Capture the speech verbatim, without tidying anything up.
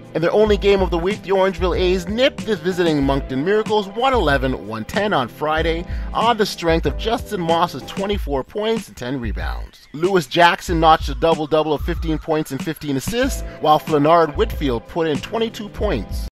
In their only game of the week, the Orangeville A's nipped the visiting Moncton Miracles one eleven to one ten on Friday on the strength of Justin Moss's twenty-four points and ten rebounds. Lewis Jackson notched a double-double of fifteen points and fifteen assists, while Flanard Whitfield put in twenty-two points.